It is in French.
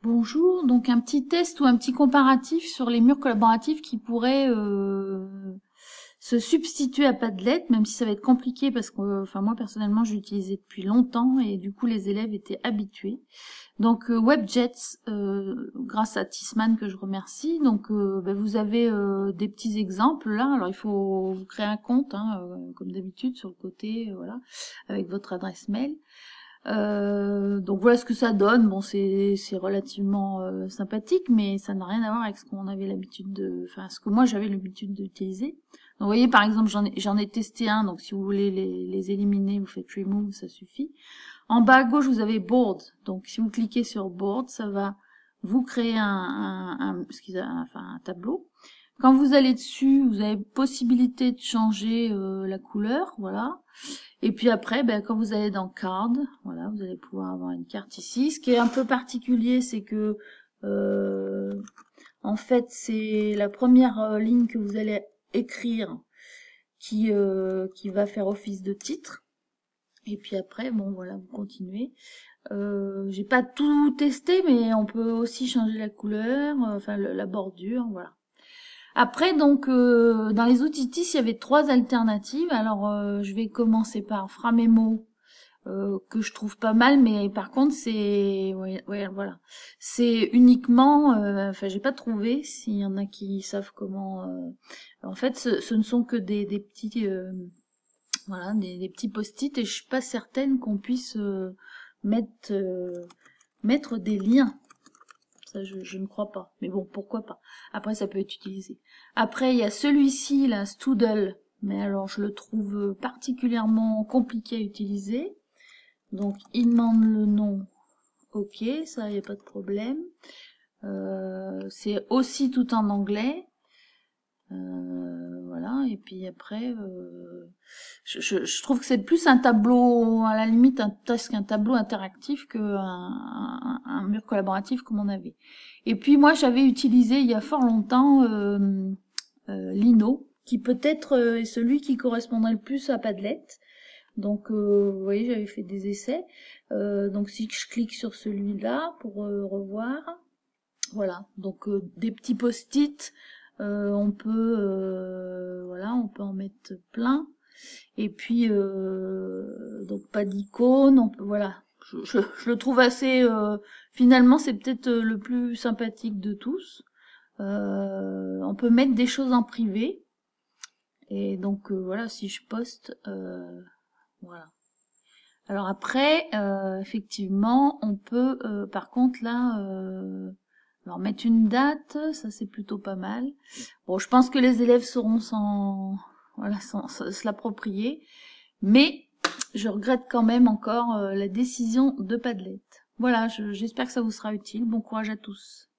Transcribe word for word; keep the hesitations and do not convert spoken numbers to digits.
Bonjour, donc un petit test ou un petit comparatif sur les murs collaboratifs qui pourraient euh, se substituer à Padlet, même si ça va être compliqué parce que enfin moi personnellement je l'utilisais depuis longtemps et du coup les élèves étaient habitués. Donc euh, WebJets, euh, grâce à Tisman que je remercie, donc euh, ben, vous avez euh, des petits exemples là. Alors il faut vous créer un compte hein, euh, comme d'habitude sur le côté, euh, voilà, avec votre adresse mail. Euh, donc voilà ce que ça donne. Bon, c'est c'est relativement euh, sympathique, mais ça n'a rien à voir avec ce qu'on avait l'habitude de, enfin ce que moi j'avais l'habitude d'utiliser. Donc vous voyez par exemple j'en ai j'en ai testé un. Donc si vous voulez les, les éliminer, vous faites remove, ça suffit. En bas à gauche vous avez board. Donc si vous cliquez sur board, ça va vous créer un un, un, ce qu'ils a, enfin, un tableau. Quand vous allez dessus, vous avez possibilité de changer euh, la couleur, voilà. Et puis après, ben, quand vous allez dans Card, voilà, vous allez pouvoir avoir une carte ici. Ce qui est un peu particulier, c'est que, euh, en fait, c'est la première euh, ligne que vous allez écrire qui, euh, qui va faire office de titre. Et puis après, bon, voilà, vous continuez. Euh, j'ai pas tout testé, mais on peut aussi changer la couleur, euh, enfin le, la bordure, voilà. Après, donc, euh, dans les outils T I S, il y avait trois alternatives. Alors, euh, je vais commencer par Framemo, euh, que je trouve pas mal, mais par contre, c'est, ouais, ouais, voilà, c'est uniquement, euh, enfin, j'ai pas trouvé. S'il y en a qui savent comment, euh, en fait, ce, ce ne sont que des, des petits, euh, voilà, des, des petits post-it, et je suis pas certaine qu'on puisse euh, mettre, euh, mettre des liens. Ça, je, je ne crois pas. Mais bon, pourquoi pas. Après, ça peut être utilisé. Après, il y a celui-ci, là, Stoodle. Mais alors, je le trouve particulièrement compliqué à utiliser. Donc, il demande le nom. Ok, ça, il n'y a pas de problème. Euh, c'est aussi tout en anglais. Euh, voilà, et puis après, euh, je, je, je trouve que c'est plus un tableau, à la limite, un, presque un tableau interactif qu'un un, un mur collaboratif comme on avait. Et puis moi, j'avais utilisé il y a fort longtemps euh, euh, Lino, qui peut-être euh, est celui qui correspondrait le plus à Padlet. Donc, euh, vous voyez, j'avais fait des essais. Euh, donc, si je clique sur celui-là pour euh, revoir, voilà. Donc, euh, des petits post-it. Euh, on peut, euh, voilà, on peut en mettre plein. Et puis, euh, donc pas d'icône. On peut, voilà. Je, je, je le trouve assez. Euh, finalement, c'est peut-être le plus sympathique de tous. Euh, on peut mettre des choses en privé. Et donc euh, voilà, si je poste, euh, voilà. Alors après, euh, effectivement, on peut, euh, par contre là. Euh, Alors mettre une date, ça c'est plutôt pas mal. Bon, je pense que les élèves sauront s'en, voilà, s'en- se l'approprier, mais je regrette quand même encore euh, la décision de Padlet. Voilà, je- j'espère que ça vous sera utile. Bon courage à tous.